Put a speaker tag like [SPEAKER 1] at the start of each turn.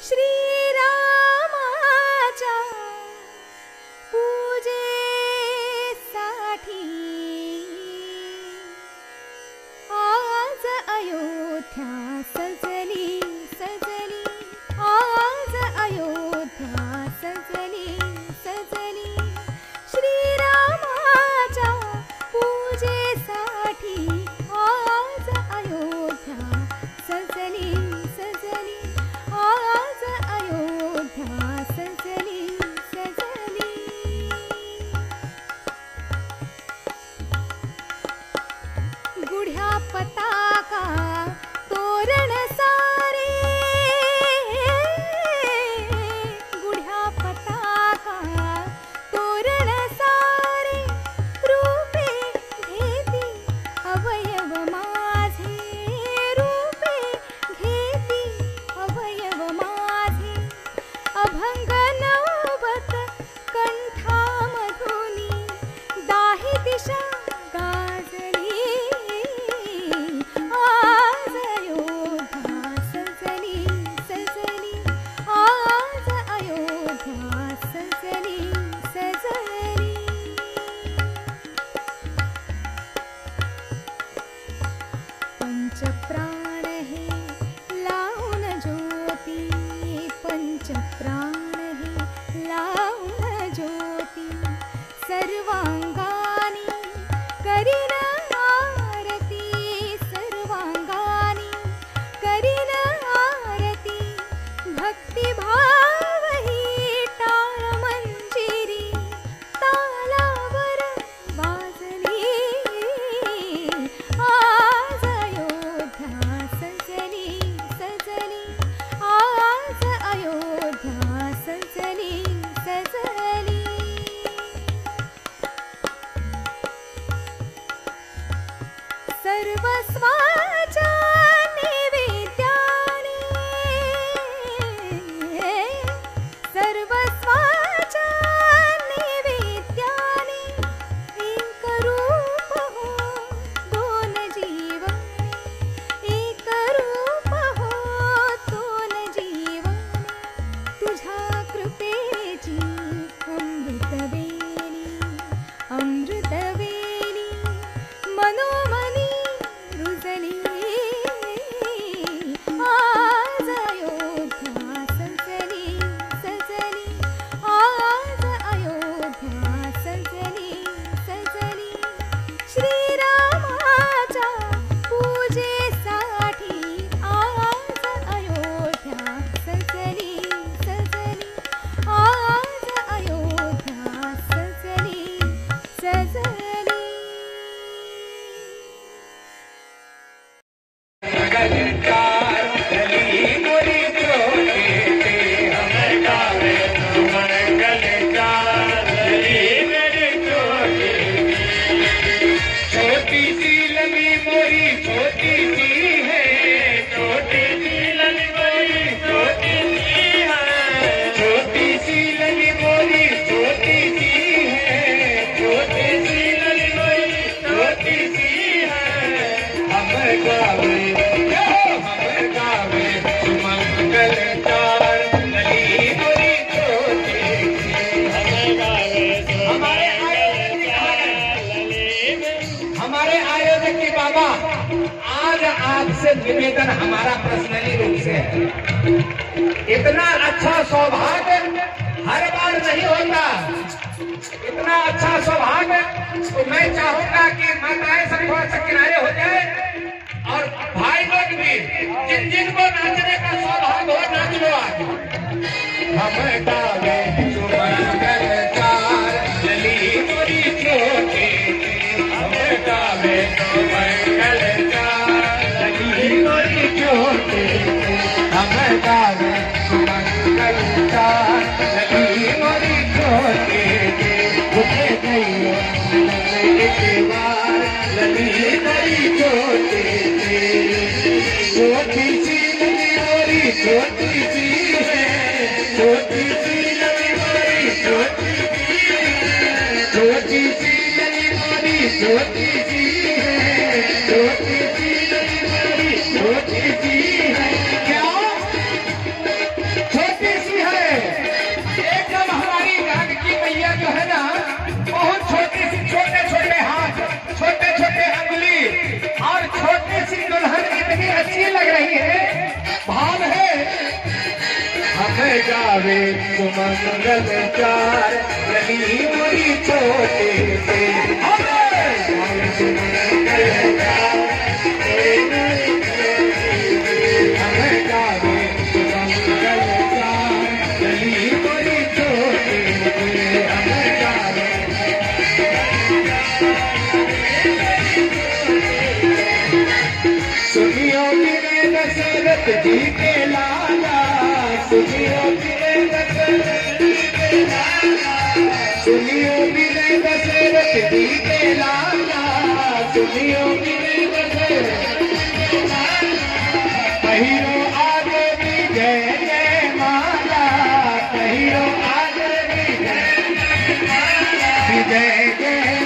[SPEAKER 1] श्रीरामाच्या पूजेसाठी आज अयोध्या सजली सजली, आज अयोध्या सजली सजली। श्रीरामाच्या पूजेसाठी आज अयोध्या सजली सजली, आज अयोध्या सजली सजली। गुढ्या पताका तोरण सारे, गुढ्या पताका तोरण सारे, रूपे घेती अवयव माझे, रूपे घेती अवयव माझे। अभंग नवत कंठामधुनी दाही दिशा गाजली, आज अयोध्या सजली सजली, आज अयोध्या सजली सजली। पंचप्राण हे लावून ज्योती, पंचप्राण हे लावून ज्योती, सर्वांगानी करीन आरती, सर्वांगानी करीन आरती। भक्तिभाव ही टाळ मंजिरी तालावर वाजली, आज अयोध्या सजली सजली, आज अयोध्या सजली सजली। सर्वस्वाच्या नैवेद्याने, सर्वस्वाच्या नैवेद्याने, एक रूप हो दोन जीवने, एक रूप हो दोन जीवने। तुझ्या कृपेची अमृतवेणी, अमृतवेणी मनोमनी रुजली, आज अयोध्या सजली सजली, आज अयोध्या सजली सजली। श्रीरामाच्या पूजेसाठी आज अयोध्या सजली सजली, आज अयोध्या सजली सजली।
[SPEAKER 2] हमारे आयोजक के बाबा, आज आपसे निवेदन हमारा पर्सनली रूप से है, इतना अच्छा सौभाग्य हर बार नहीं होता, इतना अच्छा सौभाग्य तो मैं चाहूंगा कि माताएं सब थोड़ा सा किनारे हो जाए और भाई लोग भी जिन जिन को नाचने का सौभाग्य हो नाच लो आज। हम गावे सुमंगल चार चली मोरी छोटी, हम गावे सुमंगल चार चली मोरी छोटी, हम गावे सुमंगल चार चली मोरी छोटी। उठे गई एक बार लली मोरी छोटी, छोटी सी लली मोरी छोटी सी है, छोटी सी लली मोरी छोटी सी है, छोटी सी लली मोरी छोटी सी है, छोटी सी लली मोरी छोटी सी है। क्या लग रही है। भाव है हमें गावे सुमंगल चार गली मोरी छोटे से, हमें गावे सुमंगल चार, हमें गावे सुमंगल चार गली मोरी छोटे से, हमें गावे। सुनियो मेरे दशरथ जी के लाला, सुनियो मेरे दशरथ जी के लाला, सुनियो मेरे दशरथ जी के लाला, सुनियो मेरे दशरथ जी के लाला। पहिरो आगे भी जय जय माला, पहिरो आगे भी जय जय माला, जय जय